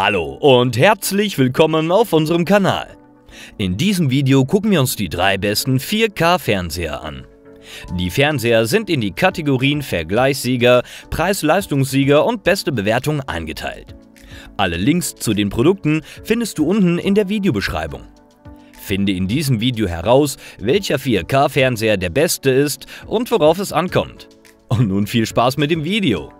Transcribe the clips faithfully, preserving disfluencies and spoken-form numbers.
Hallo und herzlich willkommen auf unserem Kanal. In diesem Video gucken wir uns die drei besten vier K Fernseher an. Die Fernseher sind in die Kategorien Vergleichssieger, Preis-Leistungssieger und beste Bewertung eingeteilt. Alle Links zu den Produkten findest du unten in der Videobeschreibung. Finde in diesem Video heraus, welcher vier K Fernseher der beste ist und worauf es ankommt. Und nun viel Spaß mit dem Video!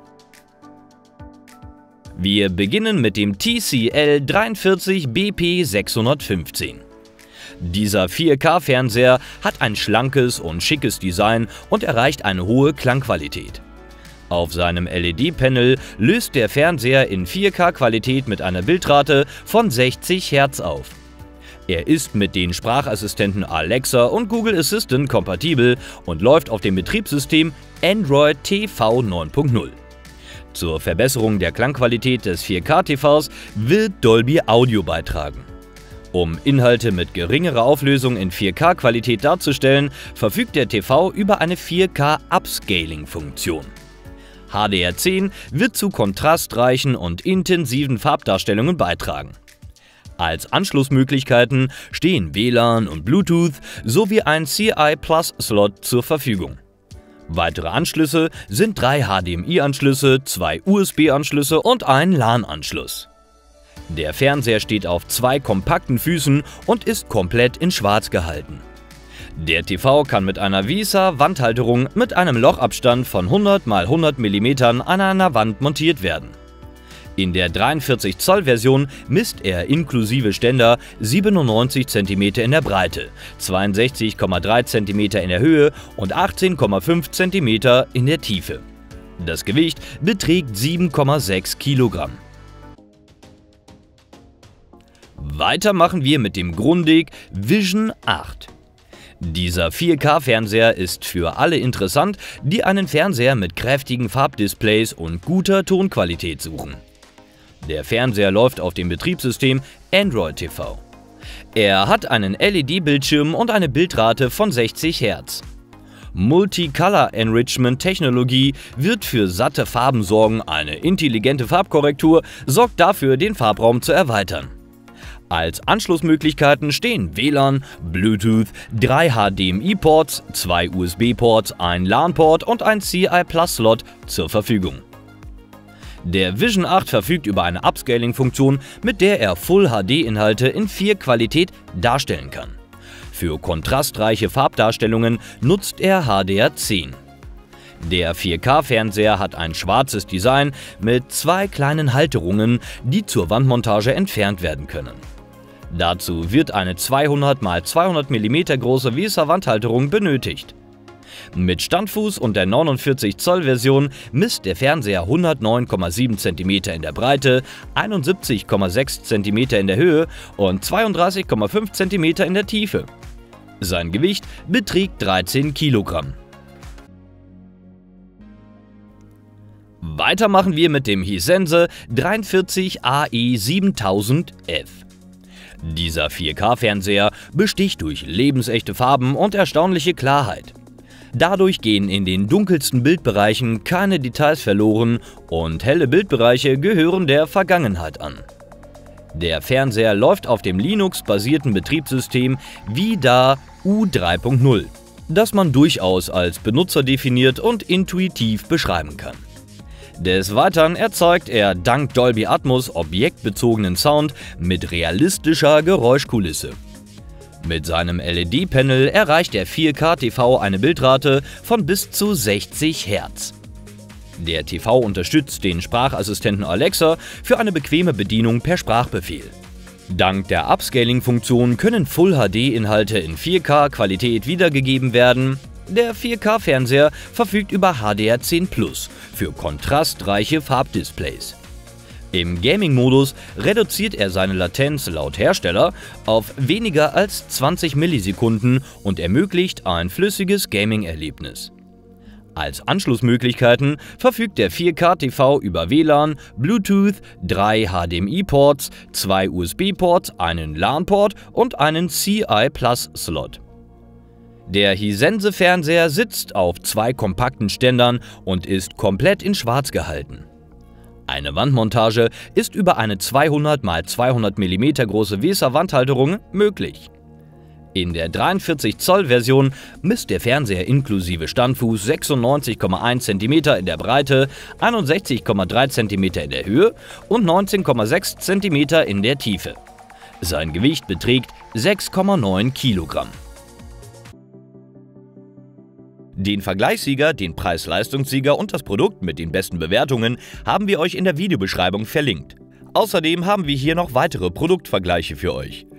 Wir beginnen mit dem T C L dreiundvierzig B P sechshundertfünfzehn. Dieser vier K Fernseher hat ein schlankes und schickes Design und erreicht eine hohe Klangqualität. Auf seinem L E D-Panel löst der Fernseher in vier K Qualität mit einer Bildrate von sechzig Hertz auf. Er ist mit den Sprachassistenten Alexa und Google Assistant kompatibel und läuft auf dem Betriebssystem Android T V neun punkt null. Zur Verbesserung der Klangqualität des vier K T Vs wird Dolby Audio beitragen. Um Inhalte mit geringerer Auflösung in vier K Qualität darzustellen, verfügt der T V über eine vier K Upscaling-Funktion. H D R zehn wird zu kontrastreichen und intensiven Farbdarstellungen beitragen. Als Anschlussmöglichkeiten stehen W L A N und Bluetooth sowie ein C I Plus Slot zur Verfügung. Weitere Anschlüsse sind drei H D M I-Anschlüsse, zwei U S B-Anschlüsse und ein LAN-Anschluss. Der Fernseher steht auf zwei kompakten Füßen und ist komplett in Schwarz gehalten. Der T V kann mit einer VESA-Wandhalterung mit einem Lochabstand von hundert mal hundert Millimeter an einer Wand montiert werden. In der dreiundvierzig Zoll Version misst er inklusive Ständer siebenundneunzig Zentimeter in der Breite, zweiundsechzig Komma drei Zentimeter in der Höhe und achtzehn Komma fünf Zentimeter in der Tiefe. Das Gewicht beträgt sieben Komma sechs Kilogramm. Weiter machen wir mit dem Grundig Vision acht. Dieser vier K Fernseher ist für alle interessant, die einen Fernseher mit kräftigen Farbdisplays und guter Tonqualität suchen. Der Fernseher läuft auf dem Betriebssystem Android T V. Er hat einen L E D-Bildschirm und eine Bildrate von sechzig Hertz. Multicolor Enrichment Technologie wird für satte Farben sorgen, eine intelligente Farbkorrektur sorgt dafür, den Farbraum zu erweitern. Als Anschlussmöglichkeiten stehen W L A N, Bluetooth, drei H D M I-Ports, zwei U S B-Ports, ein LAN-Port und ein C I Plus-Slot zur Verfügung. Der Vision acht verfügt über eine Upscaling-Funktion, mit der er Full H D-Inhalte in vier Qualität darstellen kann. Für kontrastreiche Farbdarstellungen nutzt er H D R zehn. Der vier K Fernseher hat ein schwarzes Design mit zwei kleinen Halterungen, die zur Wandmontage entfernt werden können. Dazu wird eine zweihundert mal zweihundert Millimeter große VESA-Wandhalterung benötigt. Mit Standfuß und der neunundvierzig Zoll Version misst der Fernseher hundertneun Komma sieben Zentimeter in der Breite, einundsiebzig Komma sechs Zentimeter in der Höhe und zweiunddreißig Komma fünf Zentimeter in der Tiefe. Sein Gewicht beträgt dreizehn Kilogramm. Weiter machen wir mit dem Hisense dreiundvierzig A E siebentausend F. Dieser vier K Fernseher besticht durch lebensechte Farben und erstaunliche Klarheit. Dadurch gehen in den dunkelsten Bildbereichen keine Details verloren und helle Bildbereiche gehören der Vergangenheit an. Der Fernseher läuft auf dem Linux-basierten Betriebssystem VIDAA U drei punkt null, das man durchaus als benutzerdefiniert und intuitiv beschreiben kann. Des Weiteren erzeugt er dank Dolby Atmos objektbezogenen Sound mit realistischer Geräuschkulisse. Mit seinem L E D-Panel erreicht der vier K T V eine Bildrate von bis zu sechzig Hertz. Der T V unterstützt den Sprachassistenten Alexa für eine bequeme Bedienung per Sprachbefehl. Dank der Upscaling-Funktion können Full H D-Inhalte in vier K Qualität wiedergegeben werden. Der vier K Fernseher verfügt über H D R zehn Plus für kontrastreiche Farbdisplays. Im Gaming-Modus reduziert er seine Latenz laut Hersteller auf weniger als zwanzig Millisekunden und ermöglicht ein flüssiges Gaming-Erlebnis. Als Anschlussmöglichkeiten verfügt der vier K T V über W L A N, Bluetooth, drei H D M I-Ports, zwei U S B-Ports, einen LAN-Port und einen C I Plus-Slot. Der Hisense-Fernseher sitzt auf zwei kompakten Ständern und ist komplett in Schwarz gehalten. Eine Wandmontage ist über eine zweihundert mal zweihundert Millimeter große Weser-Wandhalterung möglich. In der dreiundvierzig Zoll Version misst der Fernseher inklusive Standfuß sechsundneunzig Komma eins Zentimeter in der Breite, einundsechzig Komma drei Zentimeter in der Höhe und neunzehn Komma sechs Zentimeter in der Tiefe. Sein Gewicht beträgt sechs Komma neun Kilogramm. Den Vergleichssieger, den Preis-Leistungssieger und das Produkt mit den besten Bewertungen haben wir euch in der Videobeschreibung verlinkt. Außerdem haben wir hier noch weitere Produktvergleiche für euch.